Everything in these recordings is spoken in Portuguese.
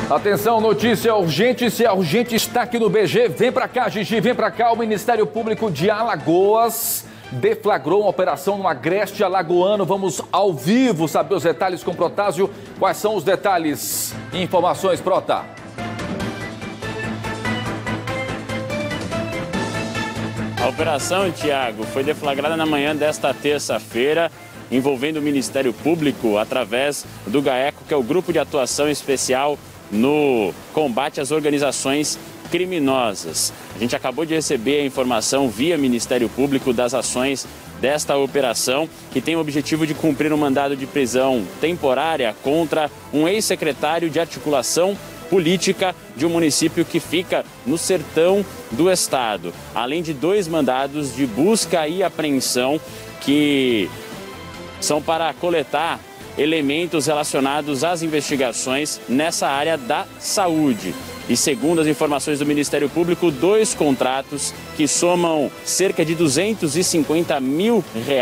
Atenção, notícia urgente, se é urgente está aqui no BG, vem pra cá, Gigi, vem pra cá. O Ministério Público de Alagoas deflagrou uma operação no Agreste Alagoano. Vamos ao vivo saber os detalhes com Protásio. Quais são os detalhes e informações, Prota? A operação, Tiago, foi deflagrada na manhã desta terça-feira, envolvendo o Ministério Público através do GAECO, que é o Grupo de Atuação Especial no combate às organizações criminosas. A gente acabou de receber a informação via Ministério Público das ações desta operação, que tem o objetivo de cumprir um mandado de prisão temporária contra um ex-secretário de articulação política de um município que fica no sertão do estado, além de 2 mandados de busca e apreensão que são para coletar elementos relacionados às investigações nessa área da saúde. E segundo as informações do Ministério Público, 2 contratos que somam cerca de R$250 mil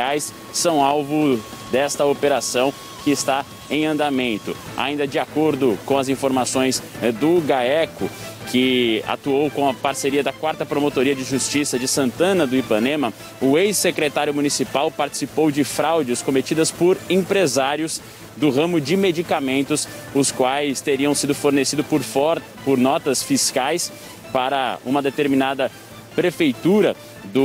são alvo desta operação que está em andamento. Ainda de acordo com as informações do GAECO, que atuou com a parceria da 4ª Promotoria de Justiça de Santana do Ipanema, o ex-secretário municipal participou de fraudes cometidas por empresários do ramo de medicamentos, os quais teriam sido fornecidos por notas fiscais para uma determinada prefeitura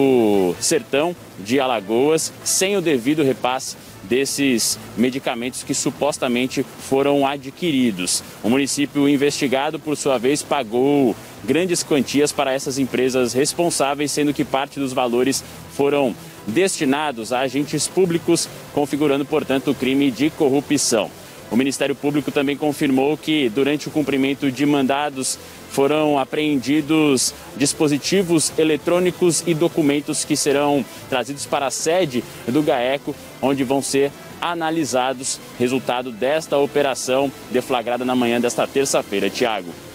do sertão de Alagoas, sem o devido repasse desses medicamentos que supostamente foram adquiridos. O município investigado, por sua vez, pagou grandes quantias para essas empresas responsáveis, sendo que parte dos valores foram destinados a agentes públicos, configurando, portanto, o crime de corrupção. O Ministério Público também confirmou que, durante o cumprimento de mandados, foram apreendidos dispositivos eletrônicos e documentos que serão trazidos para a sede do GAECO, onde vão ser analisados, resultado desta operação deflagrada na manhã desta terça-feira. Tiago.